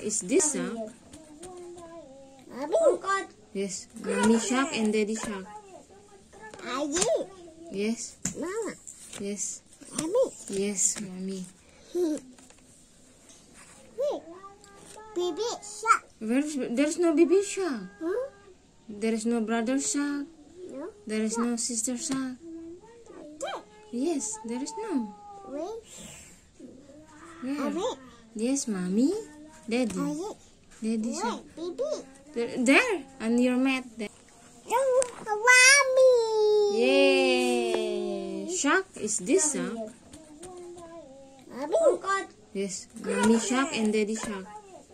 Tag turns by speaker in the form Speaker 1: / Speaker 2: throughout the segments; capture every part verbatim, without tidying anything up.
Speaker 1: is this shark? Yes, mommy shark and daddy shark. Yes.
Speaker 2: Mama.
Speaker 1: Yes.
Speaker 2: Mommy.
Speaker 1: Yes, mommy.
Speaker 2: Baby shark.
Speaker 1: Where's, there's no baby shark.
Speaker 2: Huh?
Speaker 1: There is no brother shark.
Speaker 2: No.
Speaker 1: There is no sister shark.
Speaker 2: There.
Speaker 1: Yes, there is no.
Speaker 2: Wait.
Speaker 1: Where?
Speaker 2: Mommy.
Speaker 1: Yes, mommy. Daddy.
Speaker 2: Mommy.
Speaker 1: Daddy shark.
Speaker 2: Wait, baby.
Speaker 1: There, there on your mat. There.
Speaker 2: Mommy.
Speaker 1: Yay! Shark is this shark?
Speaker 2: Mommy.
Speaker 1: Yes, mommy shark and daddy shark.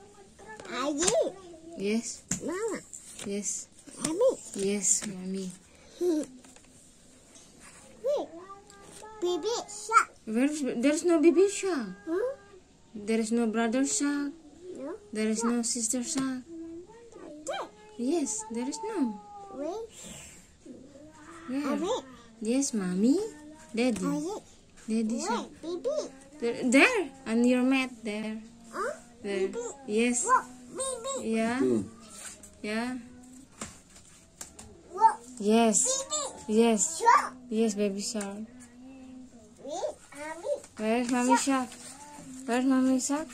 Speaker 1: Yes.
Speaker 2: Mama.
Speaker 1: Yes.
Speaker 2: Mommy.
Speaker 1: Yes, mommy.
Speaker 2: Wait. Baby shark.
Speaker 1: Where's, there's no baby shark.
Speaker 2: Huh?
Speaker 1: There is no brother shark.
Speaker 2: No.
Speaker 1: There is no sister shark.
Speaker 2: There.
Speaker 1: Yes, there is no.
Speaker 2: Wait.
Speaker 1: Where?
Speaker 2: Mommy.
Speaker 1: Yes, mommy. Daddy.
Speaker 2: Mommy.
Speaker 1: Daddy shark.
Speaker 2: Wait, baby.
Speaker 1: There, there on your mat. There.
Speaker 2: Huh?
Speaker 1: There.
Speaker 2: Baby.
Speaker 1: Yes.
Speaker 2: Look, baby.
Speaker 1: Yeah.
Speaker 3: Hmm.
Speaker 1: Yeah.
Speaker 2: Look,
Speaker 1: Yes.
Speaker 2: baby.
Speaker 1: Yes.
Speaker 2: Shark.
Speaker 1: Yes, baby shark.
Speaker 2: Wait, mommy.
Speaker 1: Where's mommy shark? Where's mommy shark?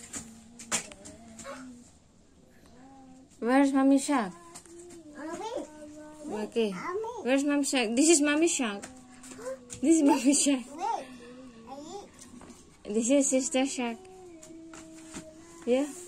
Speaker 1: Where's mommy shark?
Speaker 2: Mommy.
Speaker 1: Okay.
Speaker 2: Mommy.
Speaker 1: Where's mommy shark? This is mommy shark. This is mommy shark.
Speaker 2: Wait. I eat.
Speaker 1: This is sister shark. Yeah.